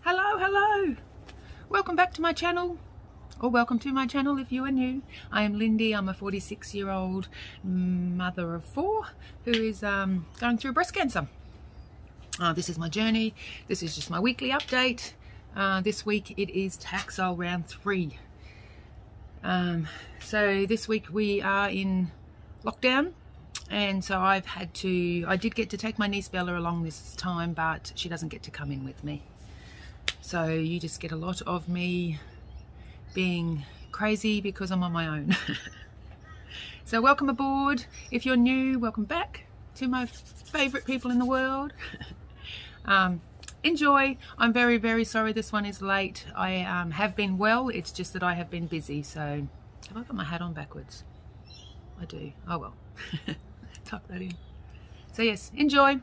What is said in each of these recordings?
Hello, welcome back to my channel, or welcome to my channel if you are new. I am Lindy. I'm a 46-year-old mother of 4 who is going through breast cancer. This is my journey. This is just my weekly update. This week it is Taxol round 3. So this week we are in lockdown, and so I did get to take my niece Bella along this time, but she doesn't get to come in with me. So you just get a lot of me being crazy because I'm on my own. So welcome aboard. If you're new, welcome back to my favorite people in the world. Enjoy. I'm very, very sorry this one is late. I have been well, it's just that I have been busy. So have I got my hat on backwards? I do. Oh well. Tuck that in. So yes, enjoy.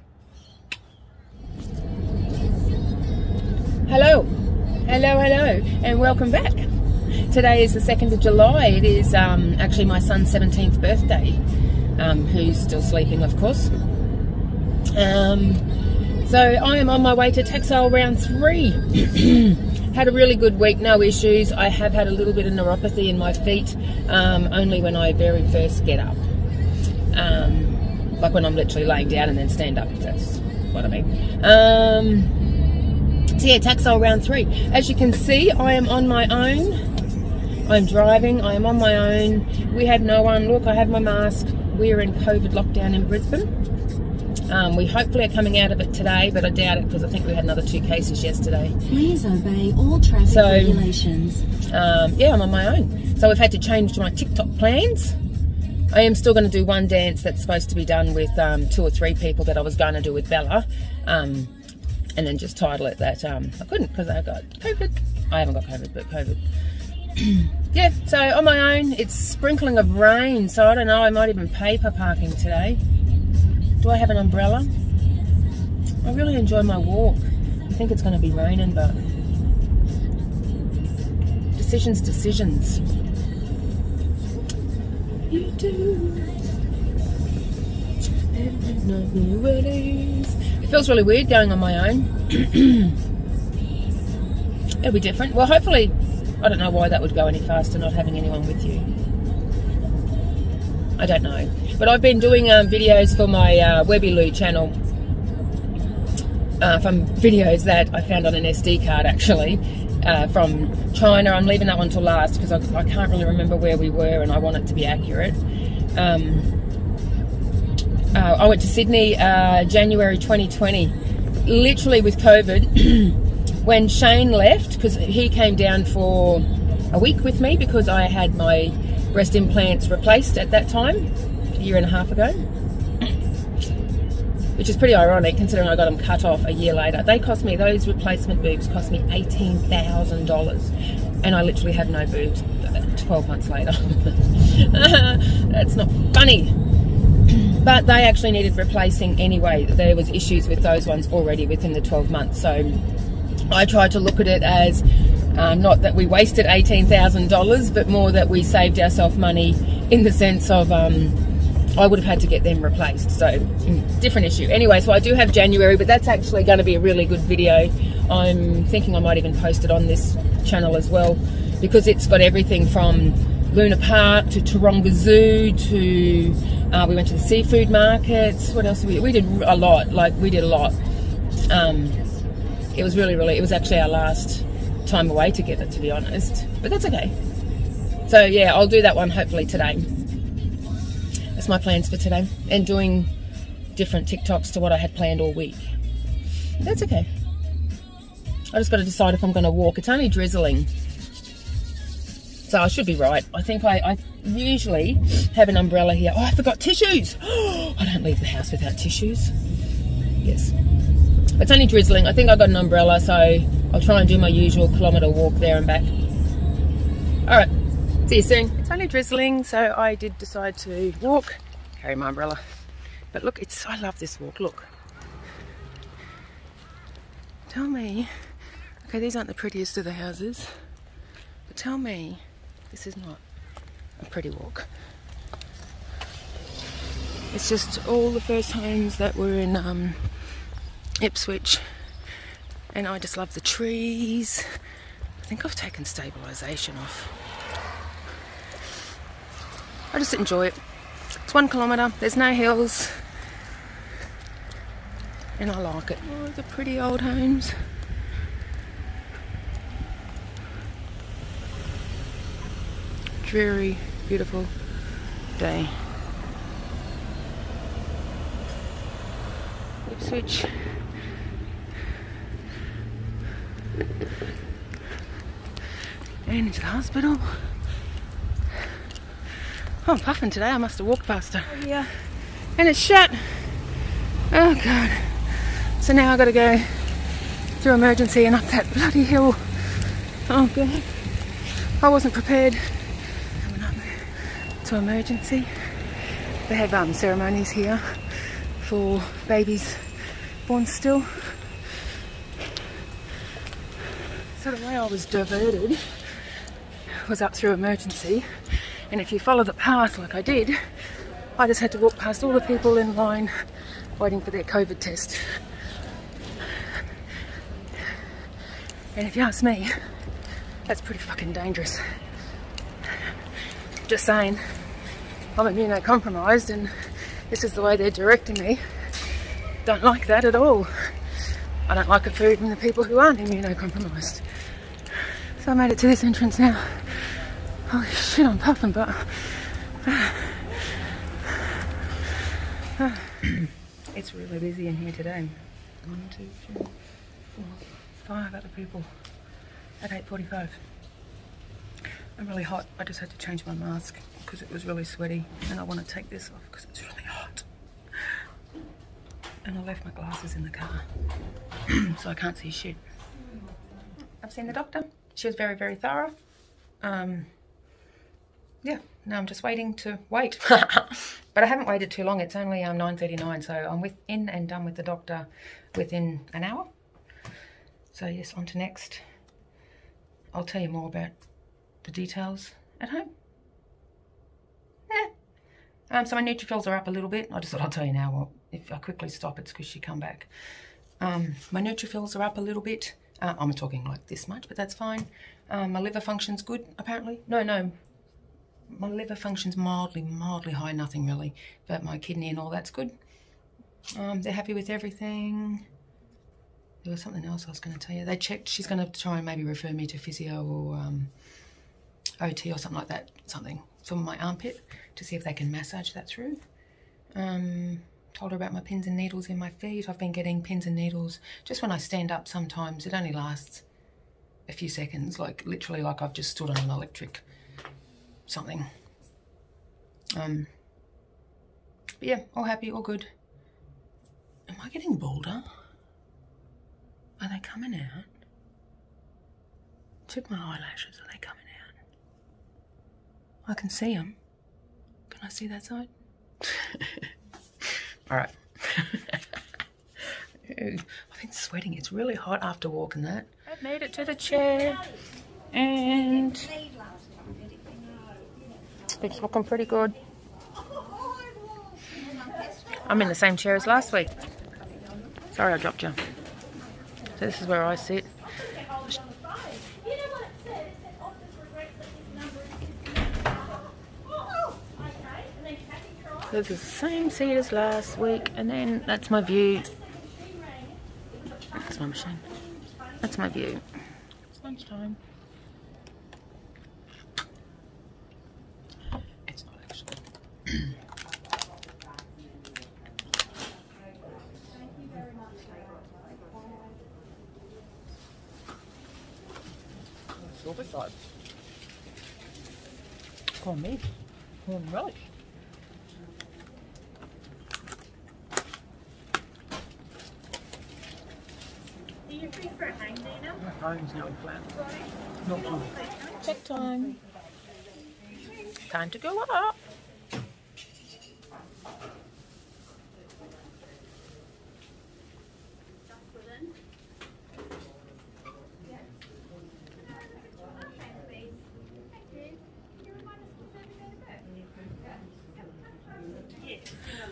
Hello, and welcome back. Today is the 2nd of July. It is actually my son's 17th birthday, who's still sleeping, of course. So I am on my way to Taxol round 3. Had a really good week, no issues. I have had a little bit of neuropathy in my feet, only when I very first get up. Like when I'm literally laying down and then stand up, if that's what I mean. So yeah, Taxol round 3. As you can see, I am on my own. I'm driving, I am on my own. We had no one. Look, I have my mask. We're in COVID lockdown in Brisbane. We hopefully are coming out of it today, but I doubt it because I think we had another 2 cases yesterday. Please obey all traffic regulations. Yeah, I'm on my own. So we've had to change my TikTok plans. I am still going to do one dance that's supposed to be done with 2 or 3 people that I was going to do with Bella. And then just title it that I couldn't because I got COVID. I haven't got COVID, but COVID. Yeah, so on my own. It's sprinkling of rain, so I don't know, I might even pay for parking today. Do I have an umbrella? I really enjoy my walk. I think it's going to be raining, but decisions. You do. It feels really weird going on my own. It'll be different. Well, hopefully, I don't know why that would go any faster not having anyone with you. I don't know. But I've been doing videos for my Webbyloo channel from videos that I found on an SD card actually from China. I'm leaving that one till last because I can't really remember where we were and I want it to be accurate. I went to Sydney January 2020, literally with COVID. When Shane left, because he came down for a week with me because I had my breast implants replaced at that time, a year and a half ago, which is pretty ironic considering I got them cut off a year later. They cost me, those replacement boobs cost me $18,000, and I literally have no boobs 12 months later. That's not funny. But they actually needed replacing anyway. There was issues with those ones already within the 12 months. So I tried to look at it as not that we wasted $18,000, but more that we saved ourselves money in the sense of I would have had to get them replaced. So different issue. Anyway, so I do have January, but that's actually going to be a really good video. I'm thinking I might even post it on this channel as well because it's got everything from Luna Park to Taronga Zoo to we went to the seafood markets. What else? We did a lot. It was really, it was actually our last time away together, to be honest. But that's okay. So yeah, I'll do that one hopefully today. That's my plans for today. And doing different TikToks to what I had planned all week. That's okay. I just got to decide if I'm going to walk. It's only drizzling. So I should be right. I think I usually have an umbrella here. Oh, I forgot tissues. I don't leave the house without tissues. Yes. It's only drizzling. I think I got an umbrella, so I'll try and do my usual kilometre walk there and back. Alright, see you soon. It's only drizzling, so I did decide to walk. Carry my umbrella. But look, I love this walk, look. Tell me, okay, these aren't the prettiest of the houses, but tell me, this is not a pretty walk. It's just all the first homes that were in Ipswich And I just love the trees. I think I've taken stabilisation off. I just enjoy it. It's 1 kilometre, there's no hills. And I like it. Oh, the pretty old homes. Dreary, beautiful day. Ipswich. And into the hospital. Oh, I'm puffing today. I must have walked past her. Oh, yeah. And it's shut. Oh, God. So now I've got to go through emergency and up that bloody hill. Oh, God. I wasn't prepared. Coming up to emergency. They have ceremonies here for babies born still. So the way I was diverted was up through emergency, and if you follow the path like I did, I just had to walk past all the people in line waiting for their COVID test. And if you ask me, that's pretty fucking dangerous. Just saying, I'm immunocompromised and this is the way they're directing me. Don't like that at all. I don't like the food from the people who aren't immunocompromised. So I made it to this entrance now. Holy shit, I'm puffing, but... It's really busy in here today. 1, 2, 3, 4, 5 other people at 8:45. I'm really hot. I just had to change my mask because it was really sweaty, and I want to take this off because it's really hot. And I left my glasses in the car, so I can't see shit. I've seen the doctor. She was very, very thorough. Yeah, now I'm just waiting to wait. But I haven't waited too long. It's only 9:39, so I'm in and done with the doctor within an hour. So yes, on to next. I'll tell you more about the details at home. Yeah. So my neutrophils are up a little bit. I just thought I'll tell you now. Well, if I quickly stop, it's because she come back. My neutrophils are up a little bit. I'm talking like this much, but that's fine. My liver function's good, apparently. No. My liver function's mildly high, nothing really. But my kidney and all that's good. They're happy with everything. There was something else I was going to tell you. They checked. She's going to try and maybe refer me to physio or OT or something like that. Something for my armpit to see if they can massage that through. Told her about my pins and needles in my feet. I've been getting pins and needles just when I stand up sometimes. It only lasts a few seconds, like literally like I've just stood on an electric something. But yeah, all happy, all good. Am I getting bolder? Are they coming out? Check my eyelashes, are they coming out? I can see them. Can I see that side? Alright. I've been sweating, it's really hot after walking that. I've made it to the chair and it's looking pretty good. I'm in the same chair as last week. Sorry I dropped you. So this is where I sit. This is the same seat as last week, and then that's my view. That's my machine. That's my view. It's lunchtime. It's not actually. Silver side. Corn meat. Corn relish. Are you free for a hang day now? My phone's nearly flat. Not good. Check time. Time to go up.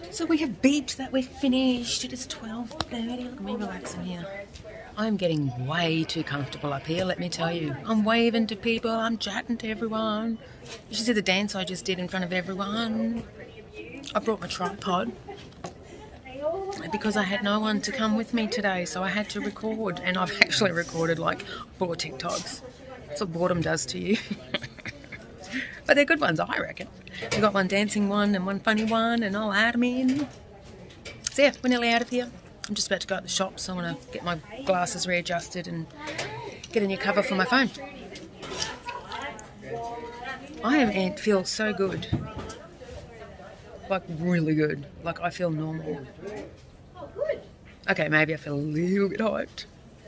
So we have beeped that we're finished. It is 12:30. Look at me relaxing here. I'm getting way too comfortable up here, let me tell you. I'm waving to people, I'm chatting to everyone. You should see the dance I just did in front of everyone. I brought my tripod because I had no one to come with me today, so I had to record, and I've actually recorded like 4 TikToks. That's what boredom does to you. But they're good ones, I reckon. We've got one dancing one and one funny one, and I'll add them in. So yeah, we're nearly out of here. I'm just about to go to the shop, so I'm going to get my glasses readjusted and get a new cover for my phone. It feels so good. Like, really good. Like, I feel normal. Okay, maybe I feel a little bit hyped.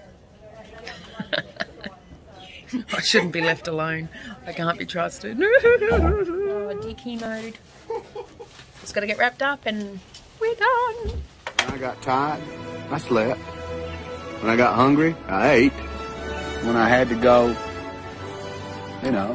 I shouldn't be left alone. I can't be trusted. Oh, DK mode. Just got to get wrapped up and we're done. When I got tired, I slept. When I got hungry, I ate. When I had to go, you know,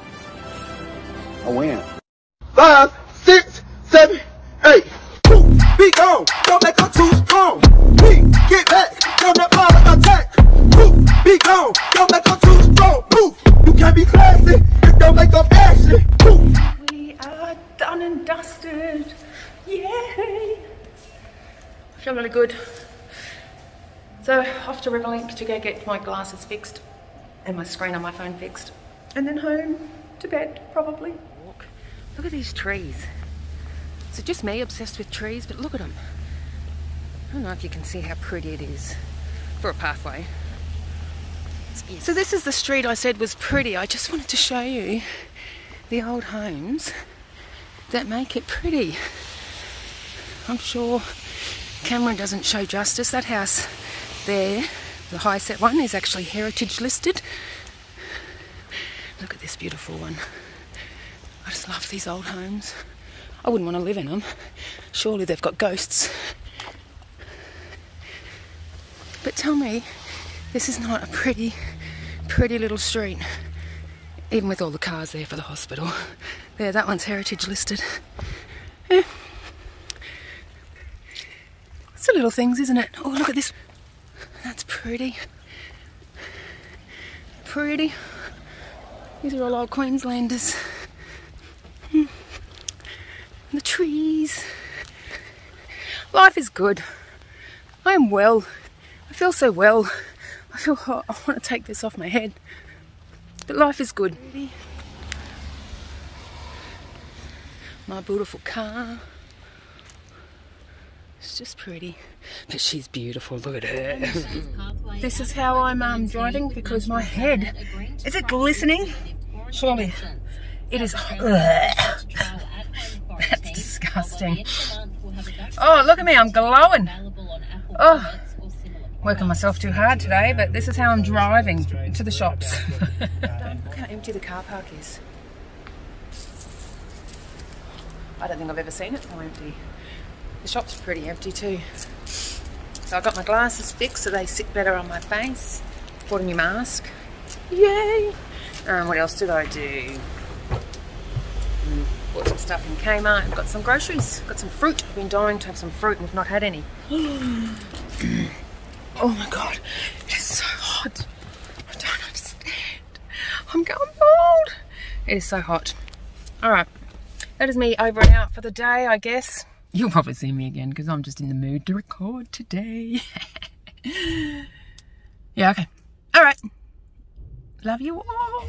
I went. 5, 6, 7, 8. Be gone, don't make her too strong. Get back, don't let my attack. Be gone, don't make her too strong. You can't be classy, it don't make them ashy. We are done and dusted. Yay! I feel really good. So off to Riverlink to go get my glasses fixed and my screen on my phone fixed, and then home to bed probably. Look at these trees. Is it just me obsessed with trees? But look at them. I don't know if you can see how pretty it is for a pathway. So this is the street I said was pretty. I just wanted to show you the old homes that make it pretty. I'm sure camera doesn't show justice. That house there, the high set one, is actually heritage listed. Look at this beautiful one. I just love these old homes. I wouldn't want to live in them. Surely they've got ghosts. But tell me, this is not a pretty little street. Even with all the cars there for the hospital. There, that one's heritage listed. Yeah. It's the little things, isn't it? Oh, look at this. That's pretty. Pretty. These are all old Queenslanders. The trees. Life is good. I am well. I feel so well. I feel hot. I want to take this off my head. But life is good. My beautiful car. It's just pretty. But she's beautiful. Look at her. This is how I'm driving because my head... Is it glistening? Surely. It is... That's disgusting. Oh, look at me, I'm glowing. Oh, working myself too hard today, but this is how I'm driving to the shops. Look how empty the car park is. I don't think I've ever seen it so empty. The shop's pretty empty too. So I got my glasses fixed so they sit better on my face. Bought a new mask. Yay! What else did I do? Bought some stuff in Chemo and got some groceries. Got some fruit. I've been dying to have some fruit and we've not had any. Oh my god, it is so hot. I don't understand. I'm going bald. It is so hot. Alright, that is me over and out for the day, I guess. You'll probably see me again because I'm just in the mood to record today. Yeah, okay. Alright. Love you all.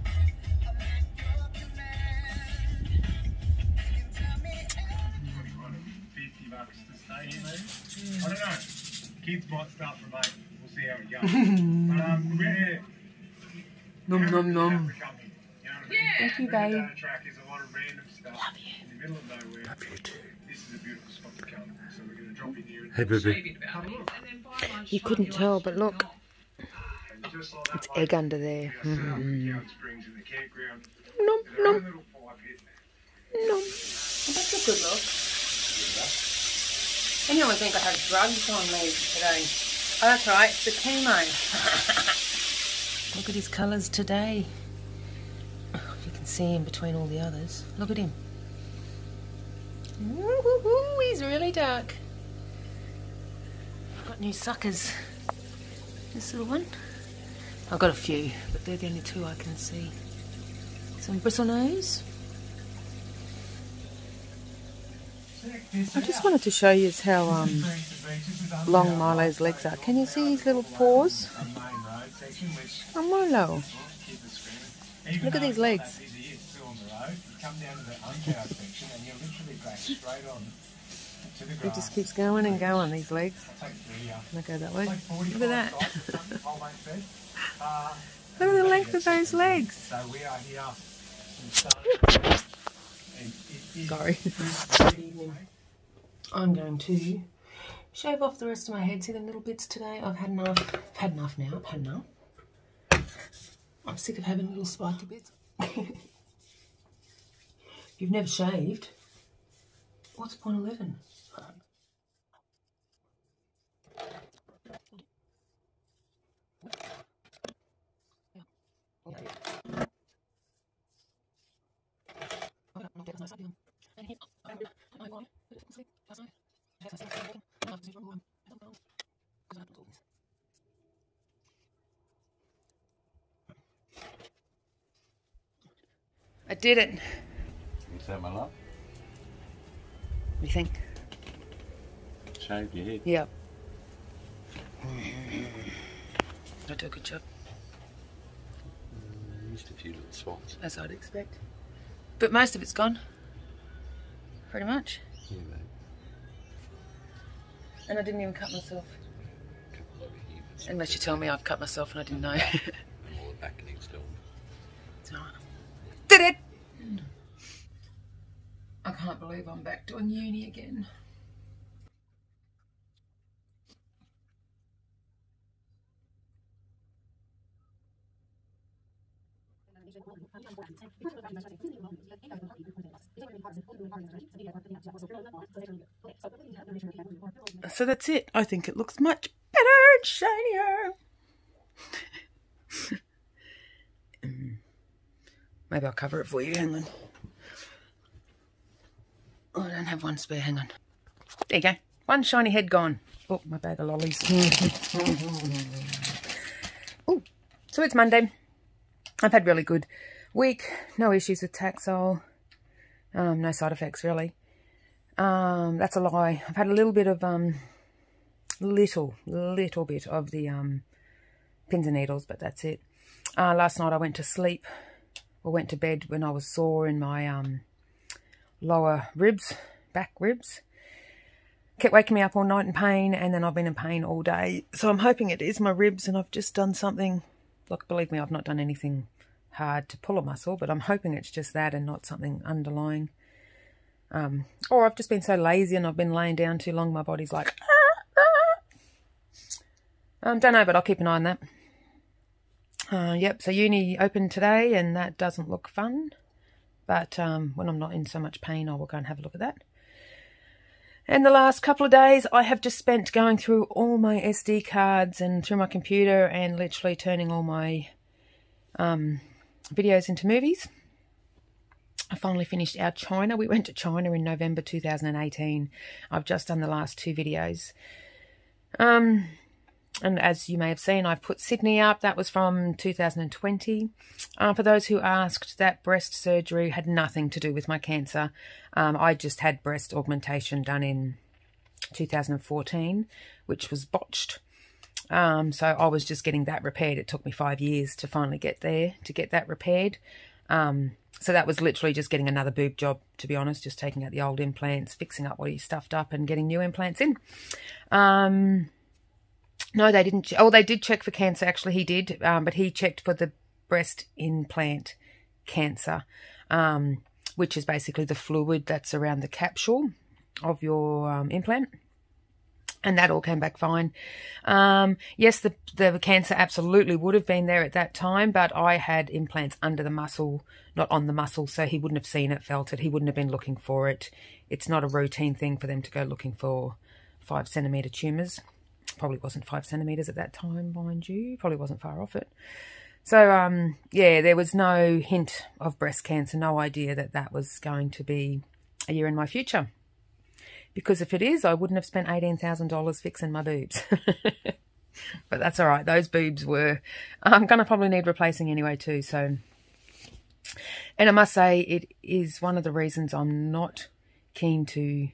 I don't know. Kids might start from 8. We'll see how it goes. But we're here. Nom nom nom. Yeah. Thank you, babe. Down the track is a lot of random stuff. Love you. In the middle of nowhere. Love you too. This is a beautiful spot to come. So we're going to drop in here. Hey, baby. You couldn't tell, but look. It's egg under there. Springs in the campground. Nom There's a nom little fire pit. nom. That's a good look. Anyone would think I had drugs on me today. Oh, that's right, it's the chemo. Look at his colours today. Oh, you can see him between all the others. Look at him. Ooh, he's really dark. I've got new suckers. This little one. I've got a few, but they're the only two I can see. Some bristle nose. I just wanted to show you how long Milo's legs are. Can you see his little paws? Oh, Milo. Look at these legs. He just keeps going and going, these legs. Can I go that way? Look at that. Look at the length of those legs. Sorry. I'm going to shave off the rest of my head. See the little bits today? I've had enough. I've had enough now. I've had enough. I'm sick of having little spiky bits. You've never shaved. What's point 11? I did it. What's that, my love? What do you think? Shaved your head. Yep. I do a good job. Missed a few little spots. As I'd expect. But most of it's gone. Pretty much. Yeah, mate. And I didn't even cut myself. A couple over here. Unless you tell me I've cut myself and I didn't know. And all the back needs still. So, did it! I can't believe I'm back doing uni again. So that's it. I think it looks much better and shinier. Maybe I'll cover it for you. Hang on. Oh, I don't have one spare. Hang on. There you go. One shiny head gone. Oh, my bag of lollies. Oh, so it's Monday. I've had a really good week. No issues with Taxol. No side effects, really. That's a lie. I've had a little bit of, little bit of the pins and needles, but that's it. Last night I went to sleep, or went to bed when I was sore in my lower ribs, back ribs. Kept waking me up all night in pain, and then I've been in pain all day. So I'm hoping it is my ribs, and I've just done something. Look, believe me, I've not done anything hard to pull a muscle, but I'm hoping it's just that and not something underlying. Or I've just been so lazy and I've been laying down too long, my body's like, don't know, but I'll keep an eye on that. Yep, so uni opened today, and that doesn't look fun. But when I'm not in so much pain, I will go and have a look at that. And the last couple of days, I have just spent going through all my SD cards and through my computer and literally turning all my videos into movies. I finally finished our China. We went to China in November 2018. I've just done the last 2 videos. And as you may have seen, I've put Sydney up. That was from 2020. For those who asked, that breast surgery had nothing to do with my cancer. I just had breast augmentation done in 2014, which was botched. So I was just getting that repaired. It took me 5 years to finally get there, to get that repaired. So that was literally just getting another boob job, to be honest, just taking out the old implants, fixing up what he stuffed up and getting new implants in. No, they didn't. Oh, they did check for cancer. Actually, he did. But he checked for the breast implant cancer, which is basically the fluid that's around the capsule of your implant. And that all came back fine. Yes, the cancer absolutely would have been there at that time, but I had implants under the muscle, not on the muscle, so he wouldn't have seen it, felt it. He wouldn't have been looking for it. It's not a routine thing for them to go looking for 5 centimetre tumours. Probably wasn't 5 centimetres at that time, mind you. Probably wasn't far off it. So, yeah, there was no hint of breast cancer, no idea that that was going to be a year in my future. because if it is, I wouldn't have spent $18,000 fixing my boobs. But that's all right. Those boobs were, I'm going to probably need replacing anyway too. So, and I must say it is one of the reasons I'm not keen to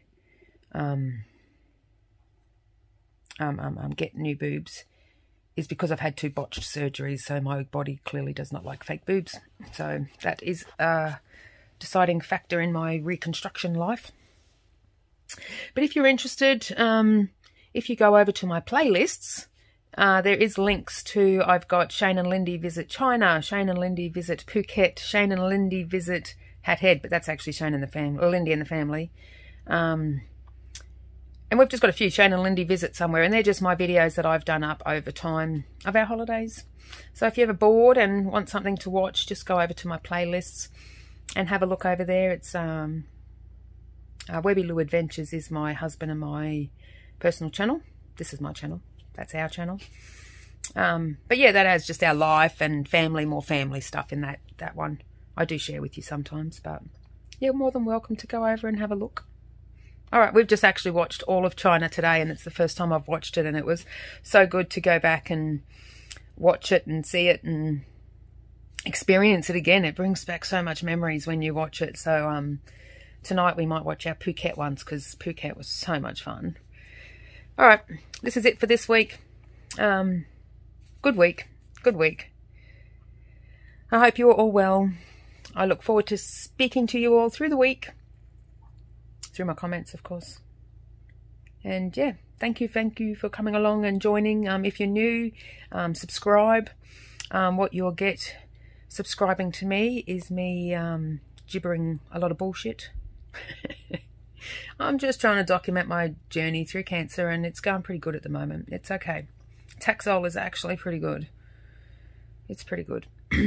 get new boobs, is because I've had 2 botched surgeries. So my body clearly does not like fake boobs. So that is a deciding factor in my reconstruction life. But if you're interested, if you go over to my playlists, there is links to, I've got Shane and Lindy visit China, Shane and Lindy visit Phuket, Shane and Lindy visit Hat Head, but that's actually Shane and the family, or Lindy and the family. And we've just got a few Shane and Lindy visit somewhere, and they're just my videos that I've done up over time of our holidays. So if you're ever bored and want something to watch, just go over to my playlists and have a look over there. It's Webby Lou Adventures is my husband and my personal channel. This is my channel. That's our channel. But yeah, that has just our life and family, more family stuff in that one. I do share with you sometimes, but you're more than welcome to go over and have a look. All right, we've just actually watched all of China today, and it's the first time I've watched it, and it was so good to go back and watch it and see it and experience it again. It brings back so much memories when you watch it. So tonight we might watch our Phuket ones, because Phuket was so much fun. All right, this is it for this week. Good week. Good week. I hope you're all well. I look forward to speaking to you all through the week. Through my comments, of course. And yeah, thank you for coming along and joining. If you're new, subscribe. What you'll get subscribing to me is me gibbering a lot of bullshit. I'm just trying to document my journey through cancer, and it's going pretty good at the moment. It's okay. Taxol is actually pretty good. It's pretty good.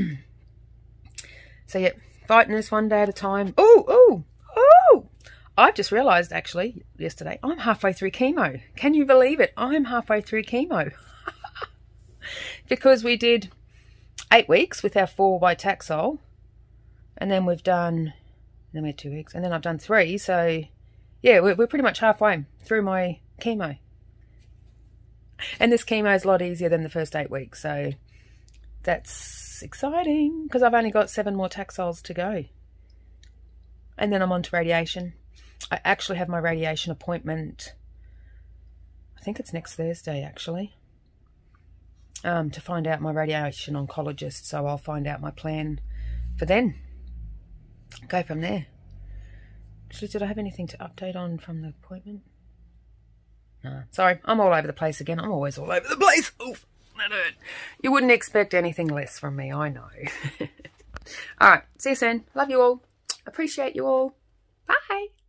So yeah, fighting this one day at a time. Oh! I've just realised, actually, yesterday, I'm halfway through chemo. Can you believe it? I'm halfway through chemo. Because we did 8 weeks with our 4 by Taxol. And then we've done, then we had 2 weeks. And then I've done 3. So, yeah, we're pretty much halfway through my chemo. And this chemo is a lot easier than the first 8 weeks. So, that's exciting. Because I've only got 7 more Taxols to go. And then I'm on to radiation. I actually have my radiation appointment, I think it's next Thursday actually, to find out my radiation oncologist. So I'll find out my plan for then. Go from there. Actually, did I have anything to update on from the appointment? No. Sorry, I'm all over the place again. I'm always all over the place. Oof, that hurt. You wouldn't expect anything less from me, I know. All right, see you soon. Love you all. Appreciate you all. Bye.